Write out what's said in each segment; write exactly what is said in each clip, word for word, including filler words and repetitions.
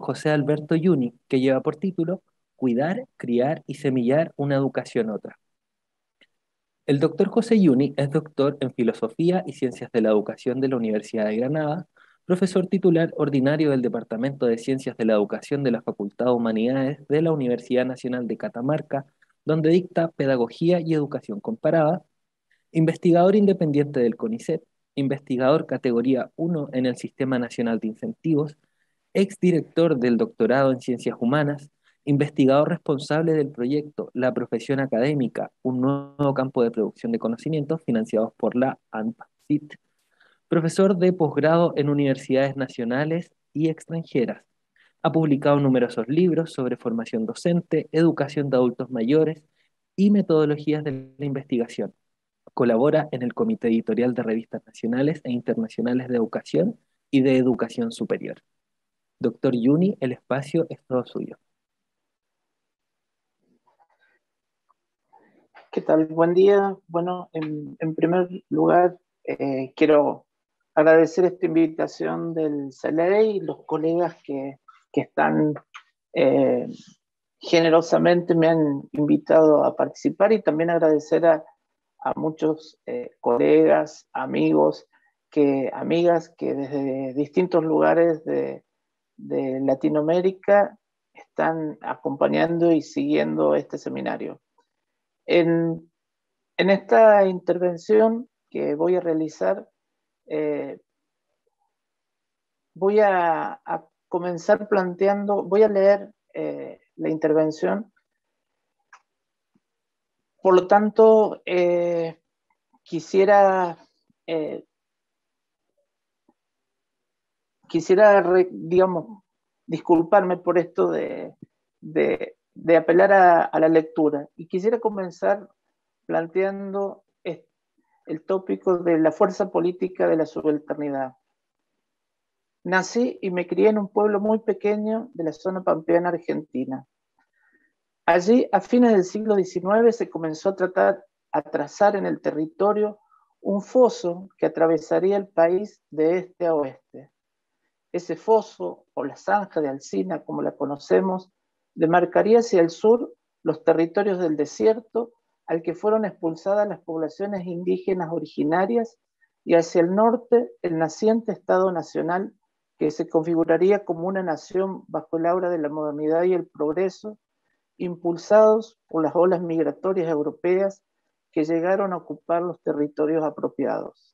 José Alberto Yuni, que lleva por título Cuidar, criar y semillar una educación otra. El doctor José Yuni es doctor en Filosofía y Ciencias de la Educación de la Universidad de Granada, profesor titular ordinario del Departamento de Ciencias de la Educación de la Facultad de Humanidades de la Universidad Nacional de Catamarca, donde dicta Pedagogía y Educación Comparada, investigador independiente del CONICET, investigador categoría uno en el Sistema Nacional de Incentivos, exdirector del doctorado en Ciencias Humanas, investigador responsable del proyecto La Profesión Académica, un nuevo campo de producción de conocimientos financiados por la ANPACIT, profesor de posgrado en universidades nacionales y extranjeras. Ha publicado numerosos libros sobre formación docente, educación de adultos mayores y metodologías de la investigación. Colabora en el Comité Editorial de Revistas Nacionales e Internacionales de Educación y de Educación Superior. Doctor Yuni, el espacio es todo suyo. ¿Qué tal? Buen día. Bueno, en, en primer lugar, eh, quiero agradecer esta invitación del C L E y los colegas que, que están eh, generosamente me han invitado a participar, y también agradecer a, a muchos eh, colegas, amigos, que, amigas que desde distintos lugares de, de Latinoamérica están acompañando y siguiendo este seminario. En, en esta intervención que voy a realizar, eh, voy a, a comenzar planteando, voy a leer eh, la intervención. Por lo tanto, eh, quisiera, eh, quisiera, re, digamos, disculparme por esto de, de, de apelar a, a la lectura. Y quisiera comenzar planteando el tópico de la fuerza política de la subalternidad. Nací y me crié en un pueblo muy pequeño de la zona pampeana argentina. Allí, a fines del siglo diecinueve, se comenzó a, tratar, a trazar en el territorio un foso que atravesaría el país de este a oeste. Ese foso, o la zanja de Alsina, como la conocemos, demarcaría hacia el sur los territorios del desierto al que fueron expulsadas las poblaciones indígenas originarias, y hacia el norte el naciente Estado Nacional, que se configuraría como una nación bajo el aura de la modernidad y el progreso, impulsados por las olas migratorias europeas que llegaron a ocupar los territorios apropiados.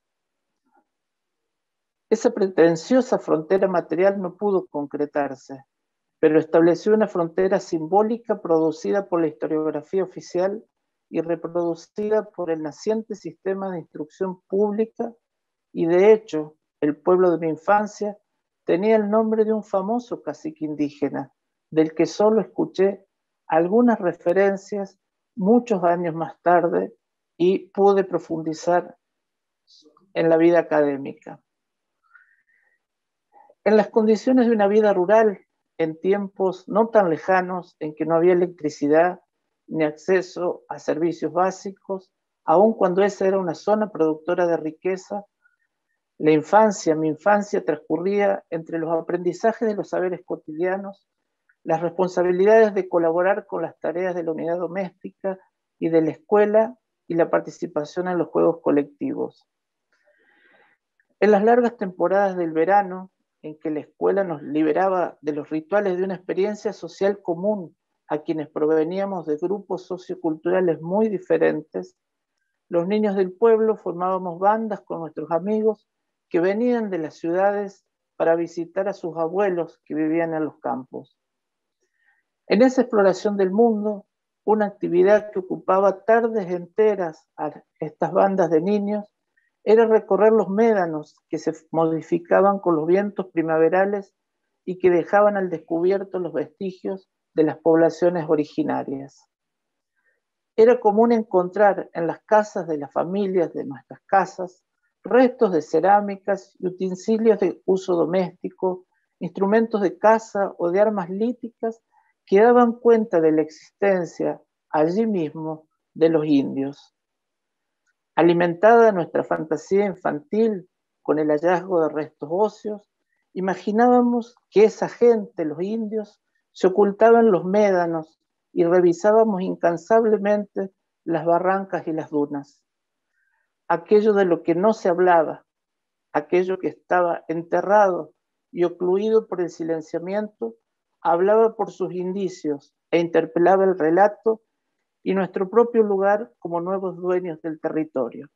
Esa pretenciosa frontera material no pudo concretarse, pero estableció una frontera simbólica producida por la historiografía oficial y reproducida por el naciente sistema de instrucción pública, y de hecho, el pueblo de mi infancia tenía el nombre de un famoso cacique indígena, del que solo escuché algunas referencias muchos años más tarde y pude profundizar en la vida académica. En las condiciones de una vida rural, en tiempos no tan lejanos en que no había electricidad ni acceso a servicios básicos, aun cuando esa era una zona productora de riqueza, la infancia, mi infancia transcurría entre los aprendizajes de los saberes cotidianos, las responsabilidades de colaborar con las tareas de la unidad doméstica y de la escuela, y la participación en los juegos colectivos. En las largas temporadas del verano, en que la escuela nos liberaba de los rituales de una experiencia social común a quienes proveníamos de grupos socioculturales muy diferentes, los niños del pueblo formábamos bandas con nuestros amigos que venían de las ciudades para visitar a sus abuelos que vivían en los campos. En esa exploración del mundo, una actividad que ocupaba tardes enteras a estas bandas de niños era recorrer los médanos que se modificaban con los vientos primaverales y que dejaban al descubierto los vestigios de las poblaciones originarias. Era común encontrar en las casas de las familias de nuestras casas restos de cerámicas y utensilios de uso doméstico, instrumentos de caza o de armas líticas que daban cuenta de la existencia allí mismo de los indios. Alimentada nuestra fantasía infantil con el hallazgo de restos óseos, Imaginábamos que esa gente, los indios, se ocultaba en los médanos y revisábamos incansablemente las barrancas y las dunas. Aquello de lo que no se hablaba, aquello que estaba enterrado y ocluido por el silenciamiento, hablaba por sus indicios e interpelaba el relato y nuestro propio lugar como nuevos dueños del territorio.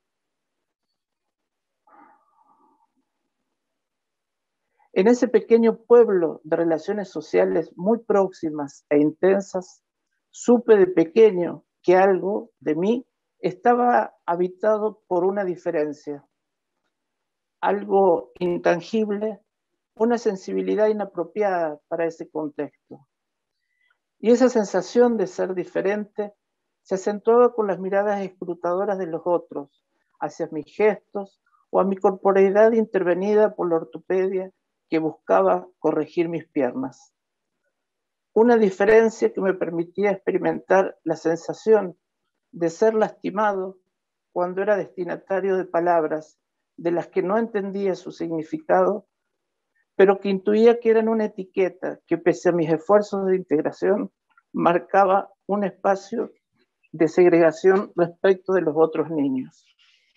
En ese pequeño pueblo de relaciones sociales muy próximas e intensas, supe de pequeño que algo de mí estaba habitado por una diferencia, algo intangible, una sensibilidad inapropiada para ese contexto. Y esa sensación de ser diferente se acentuaba con las miradas escrutadoras de los otros, hacia mis gestos o a mi corporeidad intervenida por la ortopedia que buscaba corregir mis piernas. Una diferencia que me permitía experimentar la sensación de ser lastimado cuando era destinatario de palabras de las que no entendía su significado, pero que intuía que eran una etiqueta que, pese a mis esfuerzos de integración, marcaba un espacio de segregación respecto de los otros niños.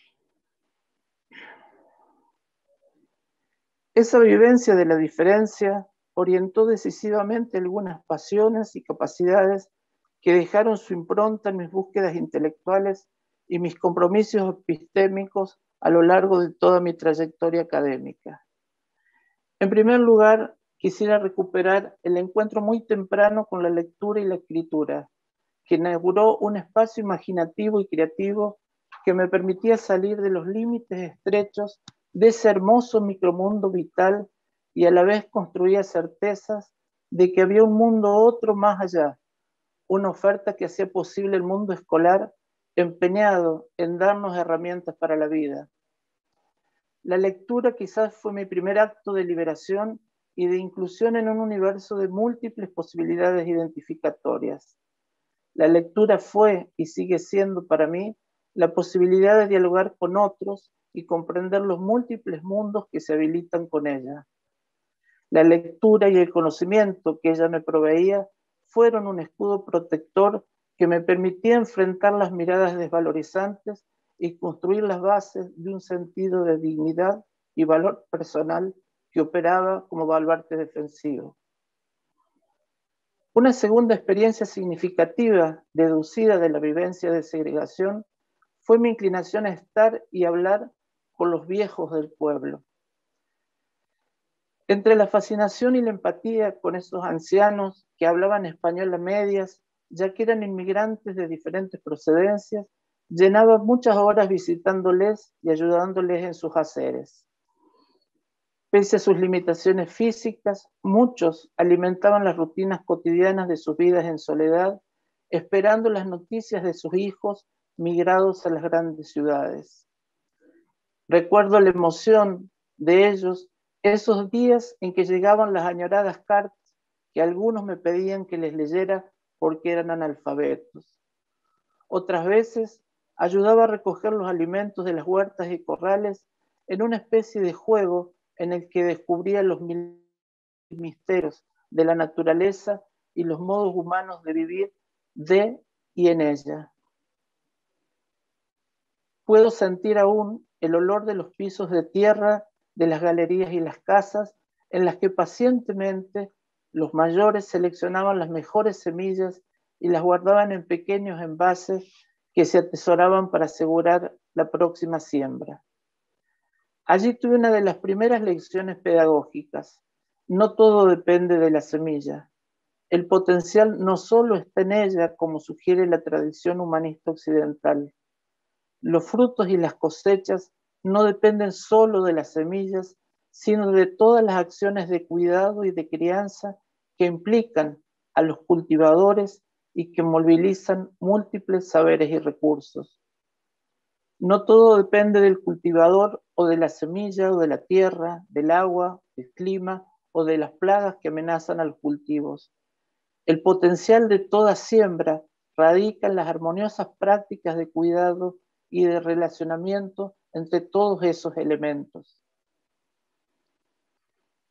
Esa vivencia de la diferencia orientó decisivamente algunas pasiones y capacidades que dejaron su impronta en mis búsquedas intelectuales y mis compromisos epistémicos a lo largo de toda mi trayectoria académica. En primer lugar, quisiera recuperar el encuentro muy temprano con la lectura y la escritura, que inauguró un espacio imaginativo y creativo que me permitía salir de los límites estrechos de ese hermoso micromundo vital y a la vez construía certezas de que había un mundo otro más allá, una oferta que hacía posible el mundo escolar empeñado en darnos herramientas para la vida. La lectura quizás fue mi primer acto de liberación y de inclusión en un universo de múltiples posibilidades identificatorias. La lectura fue y sigue siendo para mí la posibilidad de dialogar con otros y comprender los múltiples mundos que se habilitan con ella. La lectura y el conocimiento que ella me proveía fueron un escudo protector que me permitía enfrentar las miradas desvalorizantes y construir las bases de un sentido de dignidad y valor personal que operaba como baluarte defensivo. Una segunda experiencia significativa, deducida de la vivencia de segregación, fue mi inclinación a estar y hablar con los viejos del pueblo. Entre la fascinación y la empatía con esos ancianos que hablaban español a medias, ya que eran inmigrantes de diferentes procedencias, llenaba muchas horas visitándoles y ayudándoles en sus haceres. Pese a sus limitaciones físicas, muchos alimentaban las rutinas cotidianas de sus vidas en soledad, esperando las noticias de sus hijos migrados a las grandes ciudades. Recuerdo la emoción de ellos esos días en que llegaban las añoradas cartas que algunos me pedían que les leyera porque eran analfabetos. Otras veces ayudaba a recoger los alimentos de las huertas y corrales en una especie de juego en el que descubría los mil misterios de la naturaleza y los modos humanos de vivir de y en ella. Puedo sentir aún el olor de los pisos de tierra de las galerías y las casas en las que pacientemente los mayores seleccionaban las mejores semillas y las guardaban en pequeños envases que se atesoraban para asegurar la próxima siembra. Allí tuve una de las primeras lecciones pedagógicas. No todo depende de la semilla. El potencial no solo está en ella, como sugiere la tradición humanista occidental. Los frutos y las cosechas no dependen solo de las semillas, sino de todas las acciones de cuidado y de crianza que implican a los cultivadores y que movilizan múltiples saberes y recursos. No todo depende del cultivador o de la semilla o de la tierra, del agua, del clima o de las plagas que amenazan a los cultivos. El potencial de toda siembra radica en las armoniosas prácticas de cuidado y de relacionamiento entre todos esos elementos.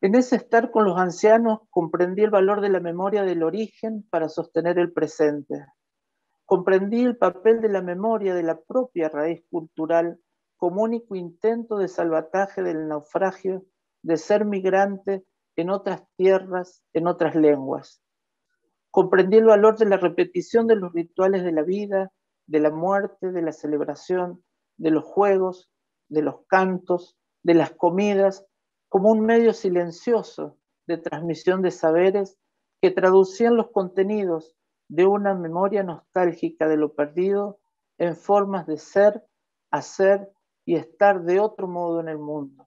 En ese estar con los ancianos comprendí el valor de la memoria del origen para sostener el presente. Comprendí el papel de la memoria de la propia raíz cultural como único intento de salvataje del naufragio de ser migrante en otras tierras, en otras lenguas. Comprendí el valor de la repetición de los rituales de la vida, de la muerte, de la celebración, de los juegos, de los cantos, de las comidas, como un medio silencioso de transmisión de saberes que traducían los contenidos de una memoria nostálgica de lo perdido en formas de ser, hacer y estar de otro modo en el mundo.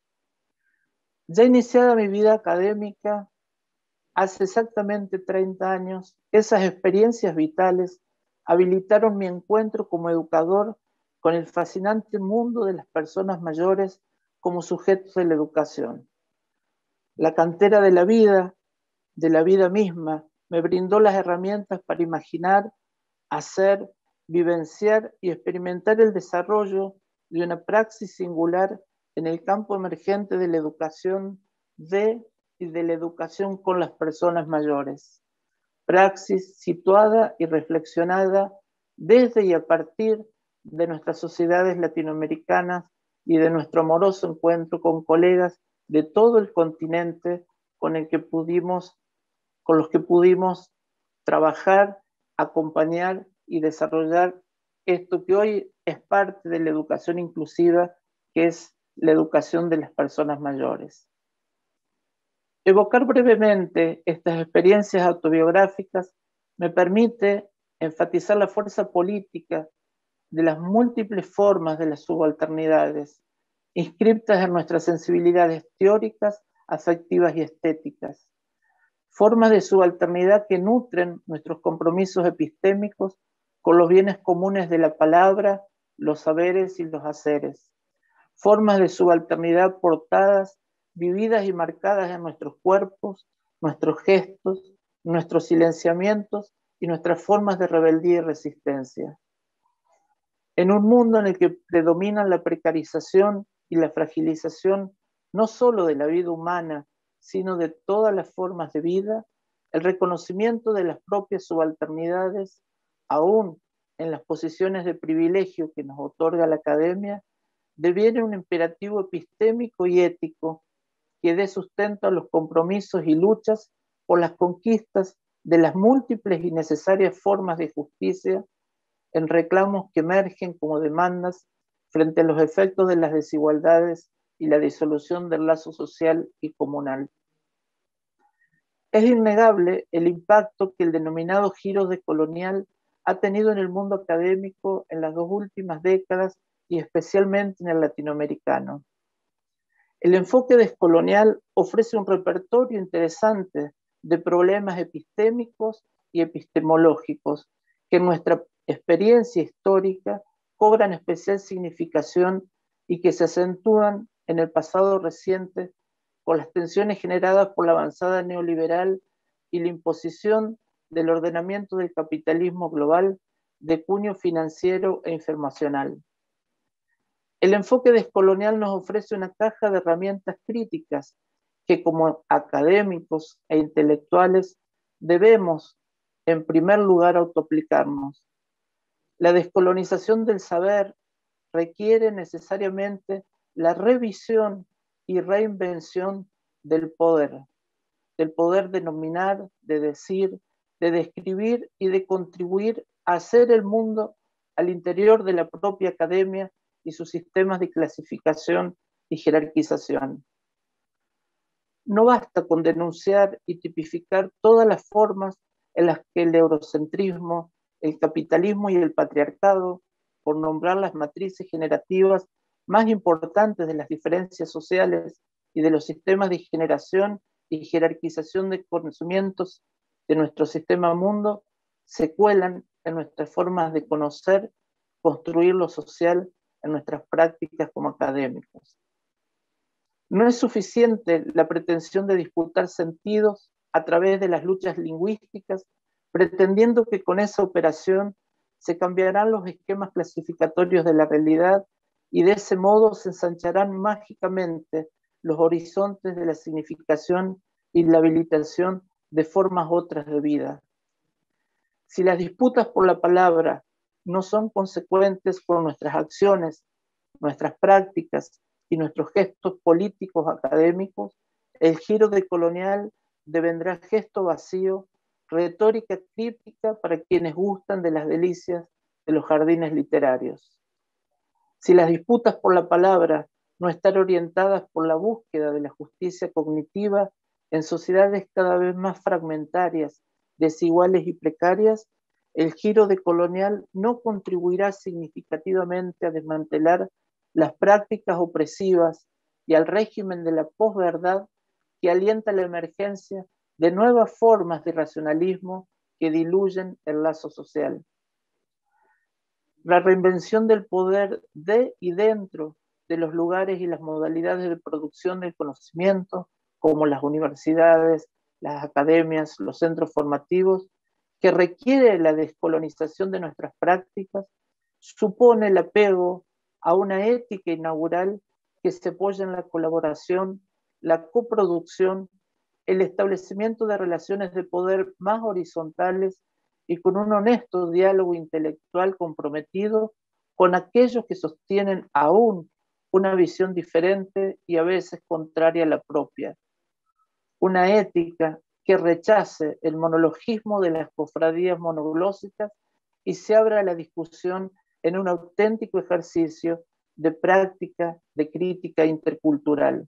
Ya iniciada mi vida académica, hace exactamente treinta años, esas experiencias vitales habilitaron mi encuentro como educador con el fascinante mundo de las personas mayores como sujetos de la educación. La cantera de la vida, de la vida misma, me brindó las herramientas para imaginar, hacer, vivenciar y experimentar el desarrollo de una praxis singular en el campo emergente de la educación de y de la educación con las personas mayores. Praxis situada y reflexionada desde y a partir de nuestras sociedades latinoamericanas y de nuestro amoroso encuentro con colegas de todo el continente con el que pudimos, con los que pudimos trabajar, acompañar y desarrollar esto que hoy es parte de la educación inclusiva, que es la educación de las personas mayores. Evocar brevemente estas experiencias autobiográficas me permite enfatizar la fuerza política de las múltiples formas de las subalternidades, inscriptas en nuestras sensibilidades teóricas, afectivas y estéticas. Formas de subalternidad que nutren nuestros compromisos epistémicos con los bienes comunes de la palabra, los saberes y los haceres. Formas de subalternidad portadas, vividas y marcadas en nuestros cuerpos, nuestros gestos, nuestros silenciamientos y nuestras formas de rebeldía y resistencia. En un mundo en el que predominan la precarización y la fragilización no solo de la vida humana, sino de todas las formas de vida, el reconocimiento de las propias subalternidades, aún en las posiciones de privilegio que nos otorga la academia, deviene un imperativo epistémico y ético que dé sustento a los compromisos y luchas por las conquistas de las múltiples y necesarias formas de justicia en reclamos que emergen como demandas frente a los efectos de las desigualdades y la disolución del lazo social y comunal. Es innegable el impacto que el denominado giro decolonial ha tenido en el mundo académico en las dos últimas décadas y especialmente en el latinoamericano. El enfoque descolonial ofrece un repertorio interesante de problemas epistémicos y epistemológicos que en nuestra experiencia histórica cobran especial significación y que se acentúan en el pasado reciente con las tensiones generadas por la avanzada neoliberal y la imposición del ordenamiento del capitalismo global de cuño financiero e informacional. El enfoque descolonial nos ofrece una caja de herramientas críticas que como académicos e intelectuales debemos, en primer lugar, autoaplicarnos. La descolonización del saber requiere necesariamente la revisión y reinvención del poder, del poder de nominar, de decir, de describir y de contribuir a hacer el mundo al interior de la propia academia y sus sistemas de clasificación y jerarquización. No basta con denunciar y tipificar todas las formas en las que el eurocentrismo, el capitalismo y el patriarcado, por nombrar las matrices generativas más importantes de las diferencias sociales y de los sistemas de generación y jerarquización de conocimientos de nuestro sistema mundo, se cuelan en nuestras formas de conocer, construir lo social en nuestras prácticas como académicos. No es suficiente la pretensión de disputar sentidos a través de las luchas lingüísticas, pretendiendo que con esa operación se cambiarán los esquemas clasificatorios de la realidad y de ese modo se ensancharán mágicamente los horizontes de la significación y la habilitación de formas otras de vida. Si las disputas por la palabra no son consecuentes con nuestras acciones, nuestras prácticas y nuestros gestos políticos académicos, el giro decolonial devendrá gesto vacío, retórica crítica para quienes gustan de las delicias de los jardines literarios. Si las disputas por la palabra no están orientadas por la búsqueda de la justicia cognitiva en sociedades cada vez más fragmentarias, desiguales y precarias, el giro decolonial no contribuirá significativamente a desmantelar las prácticas opresivas y al régimen de la posverdad que alienta la emergencia de nuevas formas de racionalismo que diluyen el lazo social. La reinvención del poder de y dentro de los lugares y las modalidades de producción del conocimiento, como las universidades, las academias, los centros formativos, que requiere la descolonización de nuestras prácticas, supone el apego a una ética inaugural que se apoya en la colaboración, la coproducción, el establecimiento de relaciones de poder más horizontales y con un honesto diálogo intelectual comprometido con aquellos que sostienen aún una visión diferente y a veces contraria a la propia. Una ética que rechace el monologismo de las cofradías monoglósicas y se abra a la discusión en un auténtico ejercicio de práctica, de crítica intercultural.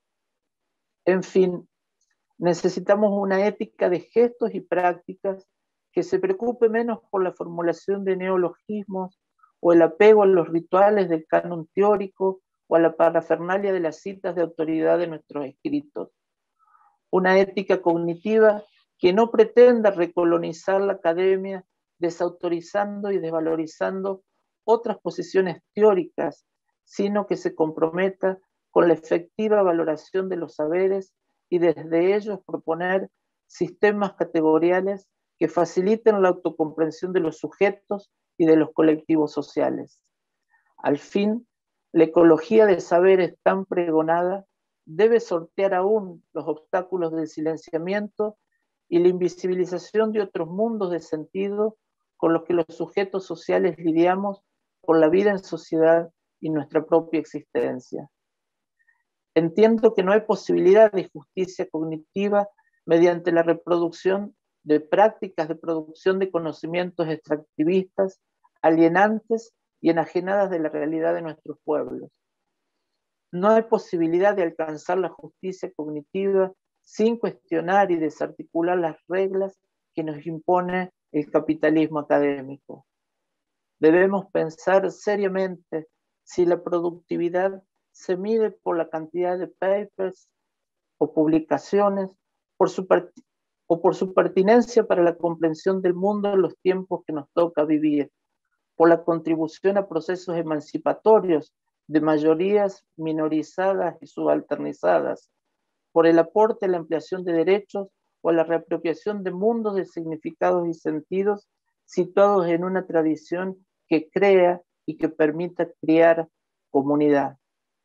En fin, necesitamos una ética de gestos y prácticas que se preocupe menos por la formulación de neologismos o el apego a los rituales del canon teórico o a la parafernalia de las citas de autoridad de nuestros escritos. Una ética cognitiva que no pretenda recolonizar la academia desautorizando y desvalorizando otras posiciones teóricas, sino que se comprometa con la efectiva valoración de los saberes y desde ellos proponer sistemas categoriales que faciliten la autocomprensión de los sujetos y de los colectivos sociales. Al fin, la ecología de saberes tan pregonada debe sortear aún los obstáculos del silenciamiento y la invisibilización de otros mundos de sentido con los que los sujetos sociales lidiamos por la vida en sociedad y nuestra propia existencia. Entiendo que no hay posibilidad de justicia cognitiva mediante la reproducción de prácticas de producción de conocimientos extractivistas, alienantes y enajenadas de la realidad de nuestros pueblos. No hay posibilidad de alcanzar la justicia cognitiva sin cuestionar y desarticular las reglas que nos impone el capitalismo académico. Debemos pensar seriamente si la productividad se mide por la cantidad de papers o publicaciones por su o por su pertinencia para la comprensión del mundo en los tiempos que nos toca vivir, por la contribución a procesos emancipatorios de mayorías minorizadas y subalternizadas, por el aporte a la ampliación de derechos o a la reapropiación de mundos de significados y sentidos situados en una tradición que crea y que permita crear comunidad.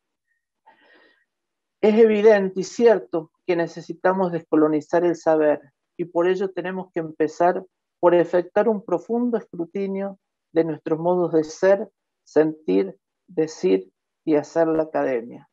Es evidente y cierto que necesitamos descolonizar el saber y por ello tenemos que empezar por efectuar un profundo escrutinio de nuestros modos de ser, sentir, decir y hacer la academia.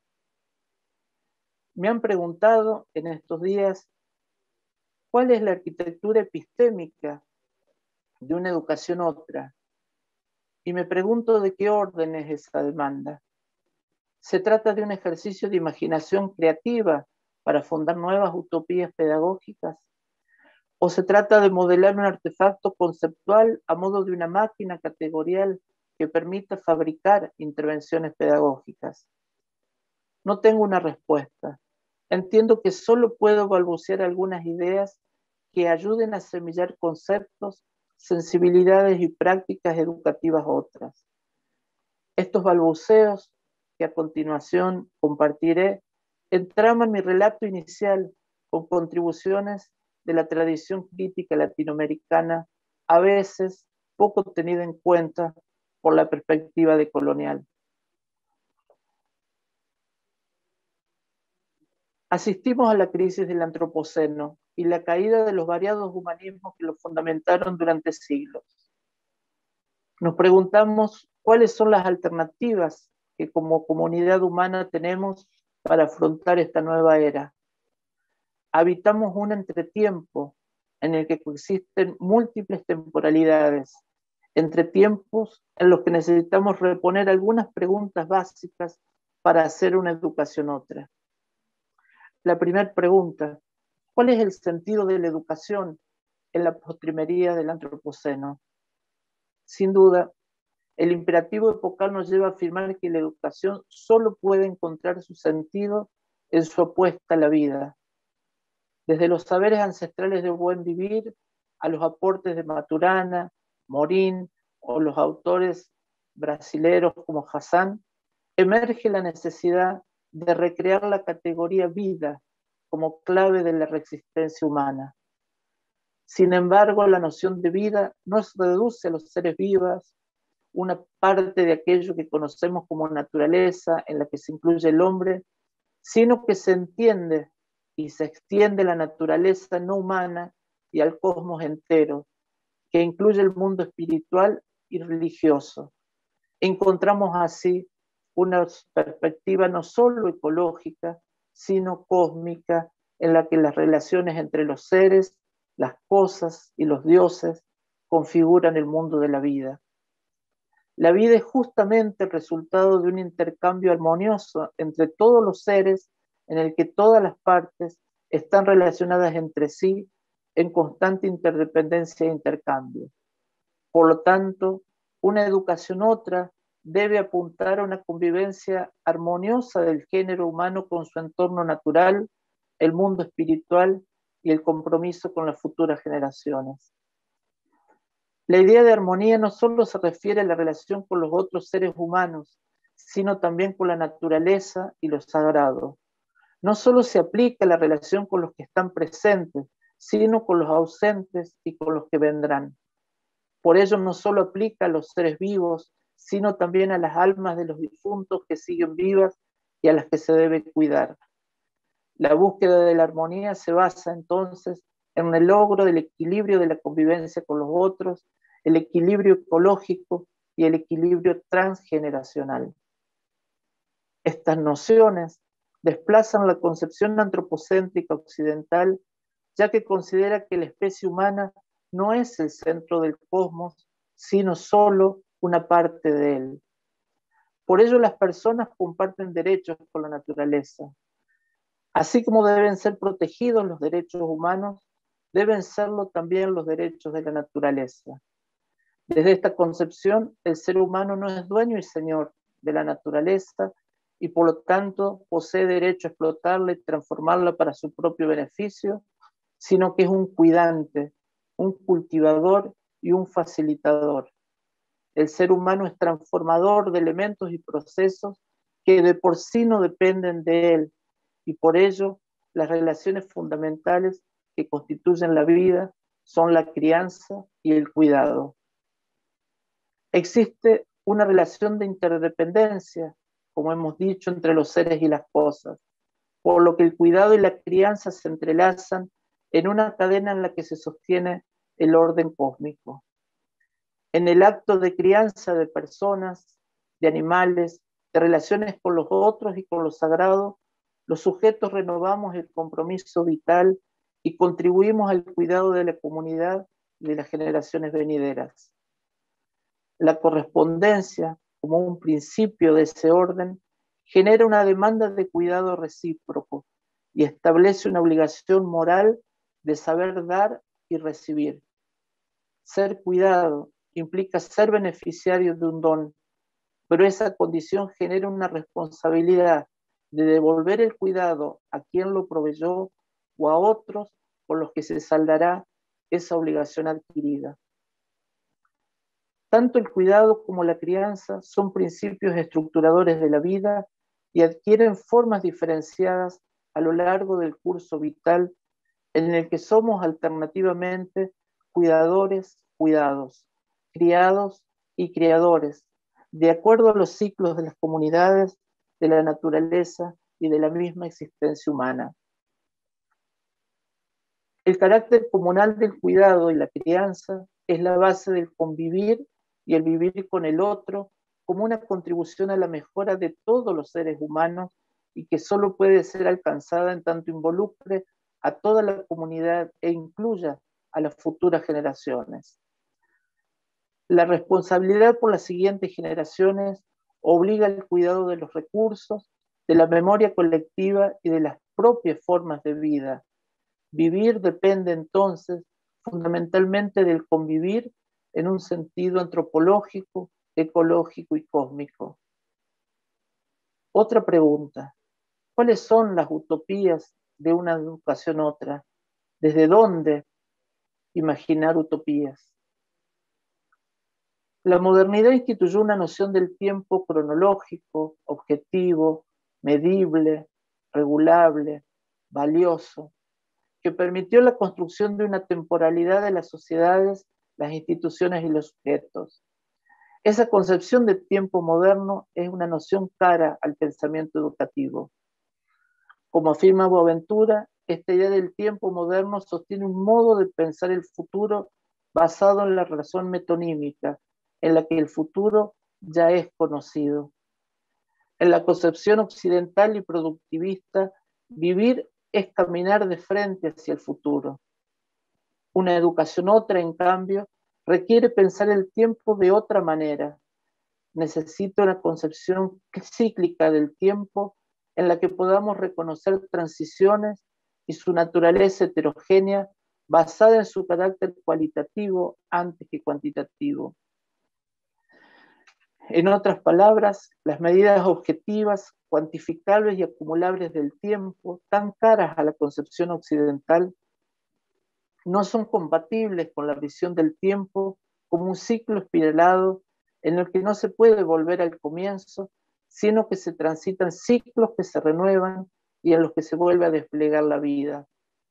Me han preguntado en estos días cuál es la arquitectura epistémica de una educación otra y me pregunto de qué orden es esa demanda. ¿Se trata de un ejercicio de imaginación creativa para fundar nuevas utopías pedagógicas? ¿O se trata de modelar un artefacto conceptual a modo de una máquina categorial que permita fabricar intervenciones pedagógicas? No tengo una respuesta. Entiendo que solo puedo balbucear algunas ideas que ayuden a semillar conceptos, sensibilidades y prácticas educativas otras. Estos balbuceos que a continuación compartiré entraman mi relato inicial con contribuciones de la tradición crítica latinoamericana, a veces poco tenida en cuenta por la perspectiva decolonial. Asistimos a la crisis del antropoceno y la caída de los variados humanismos que lo fundamentaron durante siglos. Nos preguntamos cuáles son las alternativas que como comunidad humana tenemos para afrontar esta nueva era. Habitamos un entretiempo en el que coexisten múltiples temporalidades, entre tiempos en los que necesitamos reponer algunas preguntas básicas para hacer una educación otra. La primera pregunta: ¿cuál es el sentido de la educación en la postrimería del antropoceno? Sin duda, el imperativo epocal nos lleva a afirmar que la educación solo puede encontrar su sentido en su apuesta a la vida. Desde los saberes ancestrales del buen vivir a los aportes de Maturana, Morín o los autores brasileros como Hassan, emerge la necesidad de recrear la categoría vida como clave de la resistencia humana. Sin embargo, la noción de vida no se reduce a los seres vivos, una parte de aquello que conocemos como naturaleza en la que se incluye el hombre, sino que se entiende y se extiende la naturaleza no humana y al cosmos entero, que incluye el mundo espiritual y religioso. Encontramos así una perspectiva no solo ecológica, sino cósmica, en la que las relaciones entre los seres, las cosas y los dioses configuran el mundo de la vida. La vida es justamente el resultado de un intercambio armonioso entre todos los seres, en el que todas las partes están relacionadas entre sí en constante interdependencia e intercambio. Por lo tanto, una educación otra debe apuntar a una convivencia armoniosa del género humano con su entorno natural, el mundo espiritual y el compromiso con las futuras generaciones. La idea de armonía no solo se refiere a la relación con los otros seres humanos, sino también con la naturaleza y lo sagrado. No solo se aplica a la relación con los que están presentes, sino con los ausentes y con los que vendrán. Por ello no solo aplica a los seres vivos, sino también a las almas de los difuntos que siguen vivas y a las que se debe cuidar. La búsqueda de la armonía se basa entonces en el logro del equilibrio de la convivencia con los otros, el equilibrio ecológico y el equilibrio transgeneracional. Estas nociones desplazan la concepción antropocéntrica occidental, ya que considera que la especie humana no es el centro del cosmos, sino solo una parte de él. Por ello, las personas comparten derechos con la naturaleza. Así como deben ser protegidos los derechos humanos, deben serlo también los derechos de la naturaleza. Desde esta concepción, el ser humano no es dueño y señor de la naturaleza y por lo tanto posee derecho a explotarla y transformarla para su propio beneficio, sino que es un cuidante, un cultivador y un facilitador. El ser humano es transformador de elementos y procesos que de por sí no dependen de él, y por ello las relaciones fundamentales que constituyen la vida son la crianza y el cuidado. Existe una relación de interdependencia, como hemos dicho, entre los seres y las cosas, por lo que el cuidado y la crianza se entrelazan en una cadena en la que se sostiene el orden cósmico. En el acto de crianza de personas, de animales, de relaciones con los otros y con lo sagrado, los sujetos renovamos el compromiso vital y contribuimos al cuidado de la comunidad y de las generaciones venideras. La correspondencia, como un principio de ese orden, genera una demanda de cuidado recíproco y establece una obligación moral de saber dar y recibir. Ser cuidado implica ser beneficiario de un don, pero esa condición genera una responsabilidad de devolver el cuidado a quien lo proveyó o a otros con los que se saldará esa obligación adquirida. Tanto el cuidado como la crianza son principios estructuradores de la vida y adquieren formas diferenciadas a lo largo del curso vital en el que somos alternativamente cuidadores, cuidados, criados y criadores, de acuerdo a los ciclos de las comunidades, de la naturaleza y de la misma existencia humana. El carácter comunal del cuidado y la crianza es la base del convivir y el vivir con el otro como una contribución a la mejora de todos los seres humanos y que solo puede ser alcanzada en tanto involucre a toda la comunidad e incluya a las futuras generaciones. La responsabilidad por las siguientes generaciones obliga al cuidado de los recursos, de la memoria colectiva y de las propias formas de vida. Vivir depende entonces fundamentalmente del convivir en un sentido antropológico, ecológico y cósmico. Otra pregunta: ¿cuáles son las utopías de una educación otra? ¿Desde dónde imaginar utopías? La modernidad instituyó una noción del tiempo cronológico, objetivo, medible, regulable, valioso, que permitió la construcción de una temporalidad de las sociedades, las instituciones y los sujetos. Esa concepción de tiempo moderno es una noción cara al pensamiento educativo. Como afirma Boaventura, esta idea del tiempo moderno sostiene un modo de pensar el futuro basado en la razón metonímica, en la que el futuro ya es conocido. En la concepción occidental y productivista, vivir es caminar de frente hacia el futuro. Una educación otra, en cambio, requiere pensar el tiempo de otra manera. Necesita una concepción cíclica del tiempo en la que podamos reconocer transiciones y su naturaleza heterogénea basada en su carácter cualitativo antes que cuantitativo. En otras palabras, las medidas objetivas, cuantificables y acumulables del tiempo, tan caras a la concepción occidental, no son compatibles con la visión del tiempo como un ciclo espiralado en el que no se puede volver al comienzo, sino que se transitan ciclos que se renuevan y en los que se vuelve a desplegar la vida.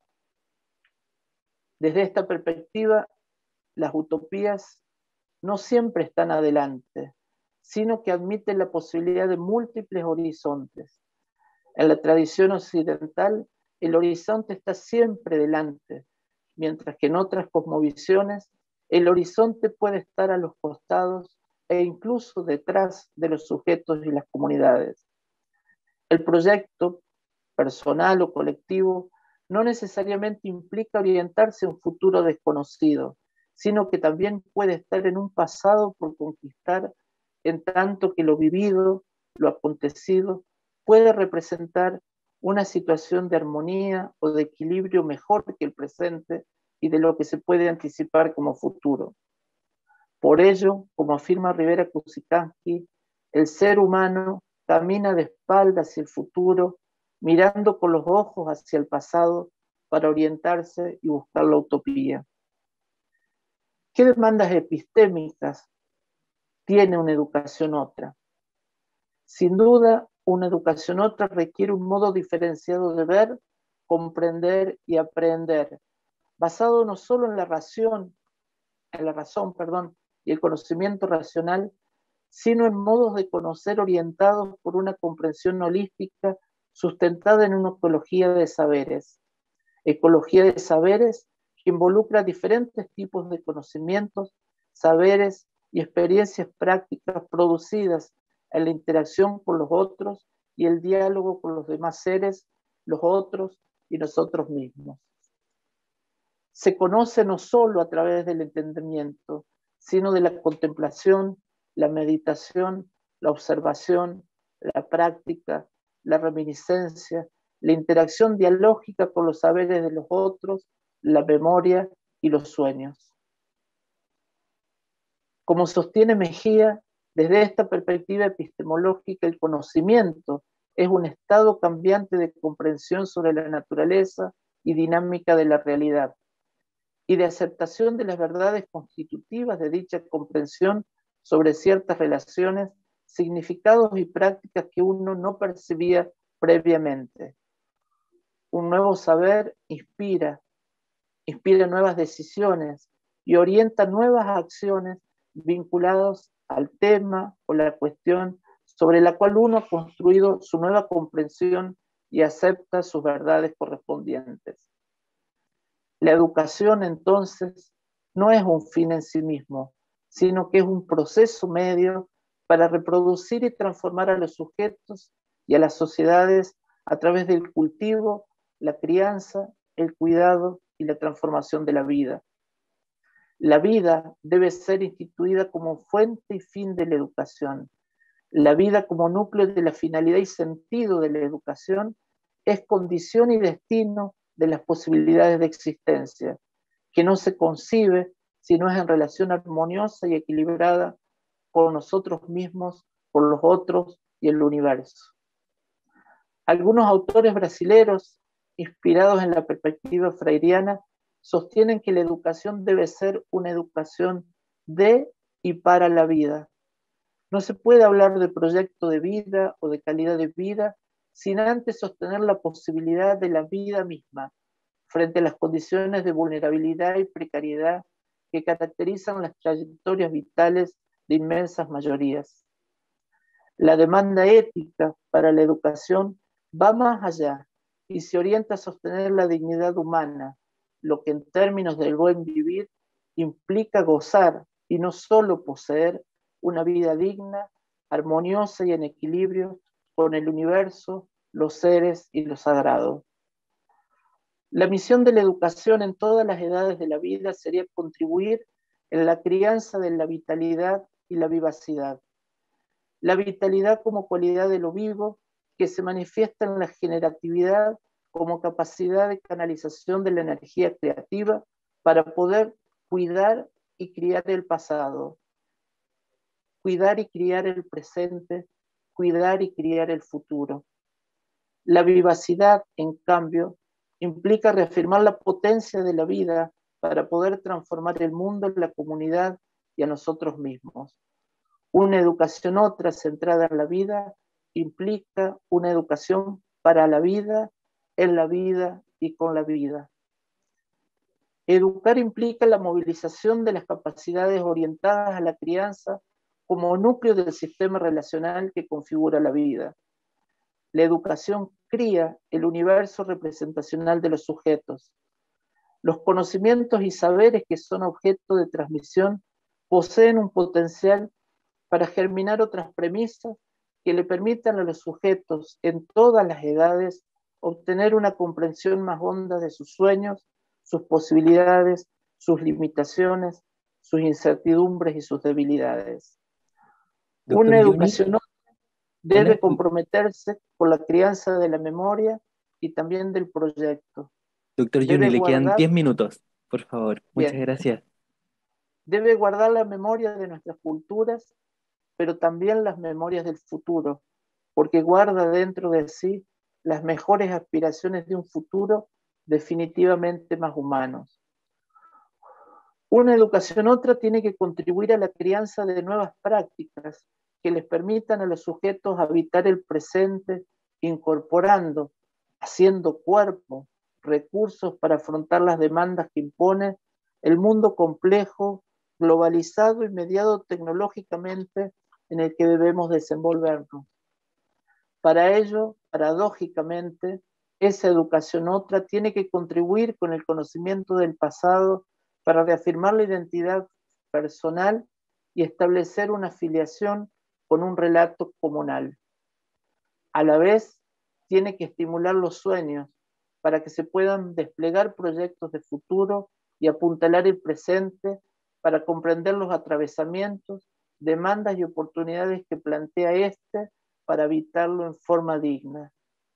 Desde esta perspectiva, las utopías no siempre están adelante, sino que admiten la posibilidad de múltiples horizontes. En la tradición occidental, el horizonte está siempre delante, mientras que en otras cosmovisiones, el horizonte puede estar a los costados e incluso detrás de los sujetos y las comunidades. El proyecto, personal o colectivo, no necesariamente implica orientarse a un futuro desconocido, sino que también puede estar en un pasado por conquistar, en tanto que lo vivido, lo acontecido, puede representar una situación de armonía o de equilibrio mejor que el presente y de lo que se puede anticipar como futuro. Por ello, como afirma Rivera Kusikanski, el ser humano camina de espaldas hacia el futuro, mirando con los ojos hacia el pasado para orientarse y buscar la utopía. ¿Qué demandas epistémicas tiene una educación otra? Sin duda, una educación otra requiere un modo diferenciado de ver, comprender y aprender, basado no solo en la razón, en la razón, perdón, y el conocimiento racional, sino en modos de conocer orientados por una comprensión holística sustentada en una ecología de saberes. Ecología de saberes que involucra diferentes tipos de conocimientos, saberes y experiencias prácticas producidas en la interacción con los otros y el diálogo con los demás seres, los otros y nosotros mismos. Se conoce no solo a través del entendimiento, sino de la contemplación, la meditación, la observación, la práctica, la reminiscencia, la interacción dialógica con los saberes de los otros, la memoria y los sueños. Como sostiene Mejía, desde esta perspectiva epistemológica, el conocimiento es un estado cambiante de comprensión sobre la naturaleza y dinámica de la realidad, y de aceptación de las verdades constitutivas de dicha comprensión sobre ciertas relaciones, significados y prácticas que uno no percibía previamente. Un nuevo saber inspira, inspira nuevas decisiones y orienta nuevas acciones vinculadas al tema o la cuestión sobre la cual uno ha construido su nueva comprensión y acepta sus verdades correspondientes. La educación, entonces, no es un fin en sí mismo, sino que es un proceso medio para reproducir y transformar a los sujetos y a las sociedades a través del cultivo, la crianza, el cuidado y la transformación de la vida. La vida debe ser instituida como fuente y fin de la educación. La vida como núcleo de la finalidad y sentido de la educación es condición y destino de las posibilidades de existencia, que no se concibe si no es en relación armoniosa y equilibrada con nosotros mismos, con los otros y el universo. Algunos autores brasileños, inspirados en la perspectiva freiriana, sostienen que la educación debe ser una educación de y para la vida. No se puede hablar de proyecto de vida o de calidad de vida sin antes sostener la posibilidad de la vida misma frente a las condiciones de vulnerabilidad y precariedad que caracterizan las trayectorias vitales de inmensas mayorías. La demanda ética para la educación va más allá y se orienta a sostener la dignidad humana, lo que en términos del buen vivir implica gozar y no solo poseer una vida digna, armoniosa y en equilibrio con el universo, los seres y lo sagrado. La misión de la educación en todas las edades de la vida sería contribuir en la crianza de la vitalidad y la vivacidad. La vitalidad como cualidad de lo vivo que se manifiesta en la generatividad como capacidad de canalización de la energía creativa para poder cuidar y criar el pasado, cuidar y criar el presente, cuidar y criar el futuro. La vivacidad, en cambio, implica reafirmar la potencia de la vida para poder transformar el mundo, la comunidad y a nosotros mismos. Una educación otra centrada en la vida implica una educación para la vida, en la vida y con la vida. Educar implica la movilización de las capacidades orientadas a la crianza como núcleo del sistema relacional que configura la vida. La educación cría el universo representacional de los sujetos. Los conocimientos y saberes que son objeto de transmisión poseen un potencial para germinar otras premisas que le permitan a los sujetos en todas las edades obtener una comprensión más honda de sus sueños, sus posibilidades, sus limitaciones, sus incertidumbres y sus debilidades. Doctor Una Yuni, educación debe comprometerse con la crianza de la memoria y también del proyecto. Doctor Yuni, Debe le quedan guardar, diez minutos, por favor. Muchas bien, gracias. debe guardar la memoria de nuestras culturas, pero también las memorias del futuro, porque guarda dentro de sí las mejores aspiraciones de un futuro definitivamente más humano. Una educación otra tiene que contribuir a la crianza de nuevas prácticas que les permitan a los sujetos habitar el presente, incorporando, haciendo cuerpo, recursos para afrontar las demandas que impone el mundo complejo, globalizado y mediado tecnológicamente en el que debemos desenvolvernos. Para ello, paradójicamente, esa educación otra tiene que contribuir con el conocimiento del pasado para reafirmar la identidad personal y establecer una afiliación con un relato comunal. A la vez, tiene que estimular los sueños para que se puedan desplegar proyectos de futuro y apuntalar el presente para comprender los atravesamientos, demandas y oportunidades que plantea este para habitarlo en forma digna.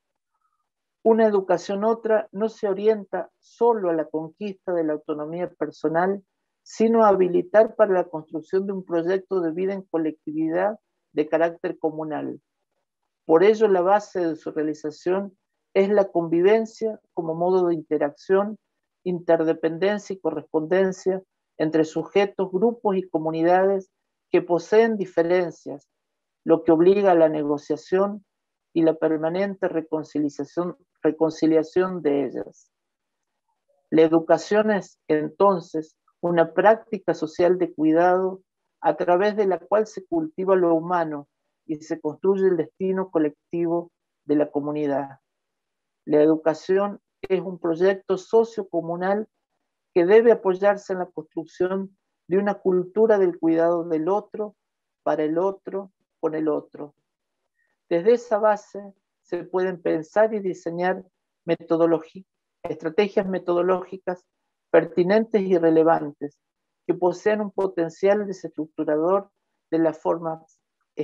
Una educación otra no se orienta solo a la conquista de la autonomía personal, sino a habilitar para la construcción de un proyecto de vida en colectividad de carácter comunal. Por ello, la base de su realización es la convivencia como modo de interacción, interdependencia y correspondencia entre sujetos, grupos y comunidades que poseen diferencias, lo que obliga a la negociación y la permanente reconciliación, reconciliación de ellas. La educación es, entonces, una práctica social de cuidado a través de la cual se cultiva lo humano y se construye el destino colectivo de la comunidad. La educación es un proyecto sociocomunal que debe apoyarse en la construcción de una cultura del cuidado del otro, para el otro, con el otro. Desde esa base se pueden pensar y diseñar metodologías, estrategias metodológicas pertinentes y relevantes que posean un potencial desestructurador de las formas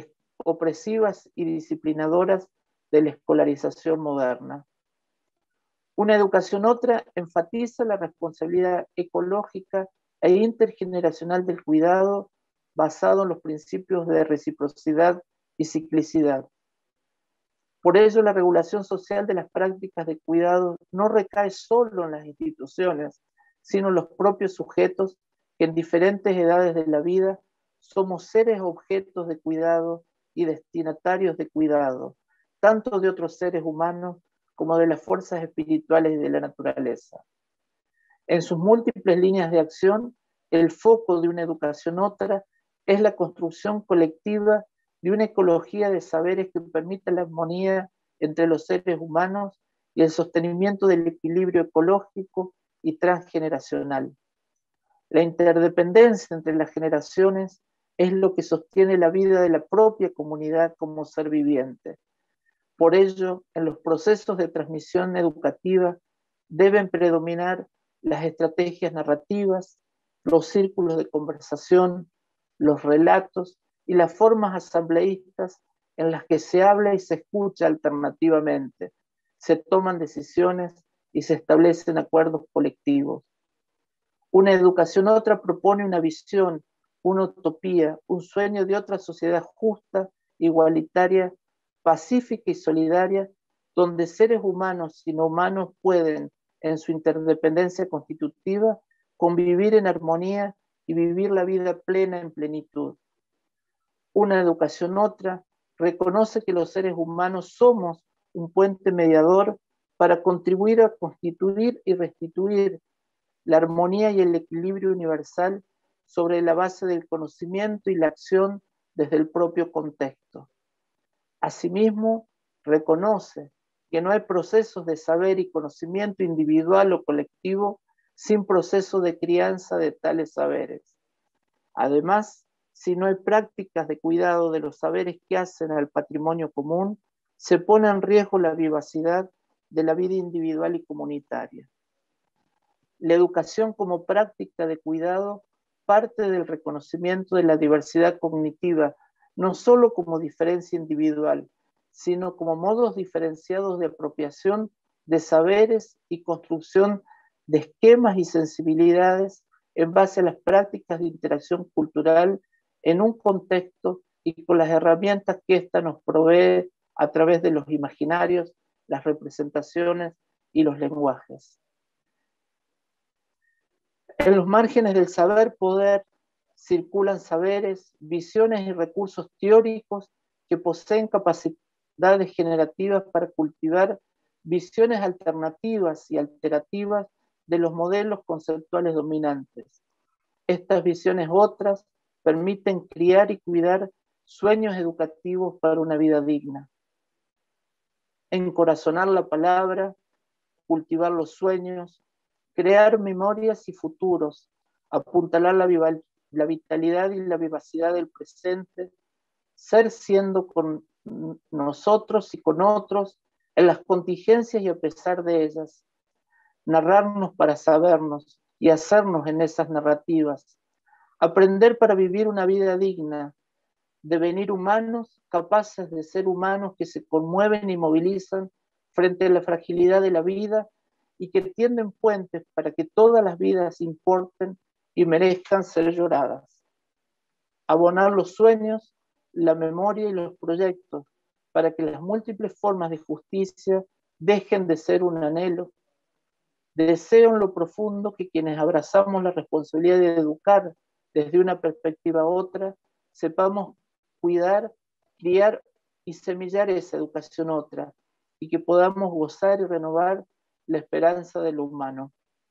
opresivas y disciplinadoras de la escolarización moderna. Una educación otra enfatiza la responsabilidad ecológica e intergeneracional del cuidado basado en los principios de reciprocidad y ciclicidad. Por ello, la regulación social de las prácticas de cuidado no recae solo en las instituciones, sino en los propios sujetos que en diferentes edades de la vida somos seres objetos de cuidado y destinatarios de cuidado, tanto de otros seres humanos como de las fuerzas espirituales de la naturaleza. En sus múltiples líneas de acción, el foco de una educación otra es la construcción colectiva de una ecología de saberes que permita la armonía entre los seres humanos y el sostenimiento del equilibrio ecológico y transgeneracional. La interdependencia entre las generaciones es lo que sostiene la vida de la propia comunidad como ser viviente. Por ello, en los procesos de transmisión educativa deben predominar las estrategias narrativas, los círculos de conversación, los relatos y las formas asambleístas en las que se habla y se escucha alternativamente, se toman decisiones y se establecen acuerdos colectivos. Una educación otra propone una visión, una utopía, un sueño de otra sociedad justa, igualitaria, pacífica y solidaria, donde seres humanos y no humanos pueden, en su interdependencia constitutiva, convivir en armonía y vivir la vida plena en plenitud. Una educación otra reconoce que los seres humanos somos un puente mediador para contribuir a constituir y restituir la armonía y el equilibrio universal sobre la base del conocimiento y la acción desde el propio contexto. Asimismo, reconoce que no hay procesos de saber y conocimiento individual o colectivo sin proceso de crianza de tales saberes. Además, si no hay prácticas de cuidado de los saberes que hacen al patrimonio común, se pone en riesgo la vivacidad de la vida individual y comunitaria. La educación como práctica de cuidado parte del reconocimiento de la diversidad cognitiva, no solo como diferencia individual, sino como modos diferenciados de apropiación de saberes y construcción de esquemas y sensibilidades en base a las prácticas de interacción cultural en un contexto y con las herramientas que ésta nos provee a través de los imaginarios, las representaciones y los lenguajes. En los márgenes del saber-poder circulan saberes, visiones y recursos teóricos que poseen capacidades generativas para cultivar visiones alternativas y alterativas de los modelos conceptuales dominantes. Estas visiones otras permiten criar y cuidar sueños educativos para una vida digna. Encorazonar la palabra, cultivar los sueños, crear memorias y futuros, apuntalar la, vival, la vitalidad y la vivacidad del presente, ser siendo con nosotros y con otros en las contingencias y a pesar de ellas, narrarnos para sabernos y hacernos en esas narrativas, aprender para vivir una vida digna, devenir humanos capaces de ser humanos que se conmueven y movilizan frente a la fragilidad de la vida y que tienden puentes para que todas las vidas importen y merezcan ser lloradas. Abonar los sueños, la memoria y los proyectos para que las múltiples formas de justicia dejen de ser un anhelo. Deseo en lo profundo que quienes abrazamos la responsabilidad de educar desde una perspectiva a otra, sepamos cuidar, criar y semillar esa educación otra, y que podamos gozar y renovar la esperanza de lo humano.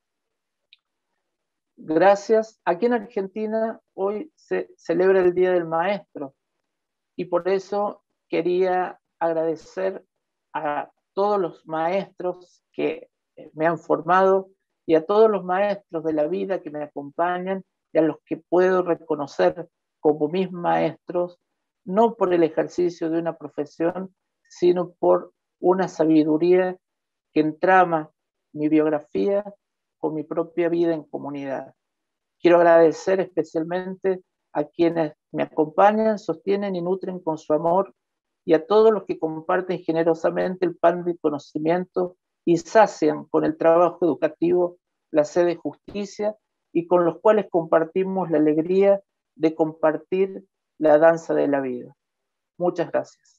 Gracias. Aquí en Argentina hoy se celebra el Día del Maestro, y por eso quería agradecer a todos los maestros que me han formado y a todos los maestros de la vida que me acompañan y a los que puedo reconocer como mis maestros, no por el ejercicio de una profesión, sino por una sabiduría que entrama mi biografía con mi propia vida en comunidad. Quiero agradecer especialmente a quienes me acompañan, sostienen y nutren con su amor, y a todos los que comparten generosamente el pan del conocimiento y sacian con el trabajo educativo la sed de justicia, y con los cuales compartimos la alegría de compartir la danza de la vida. Muchas gracias.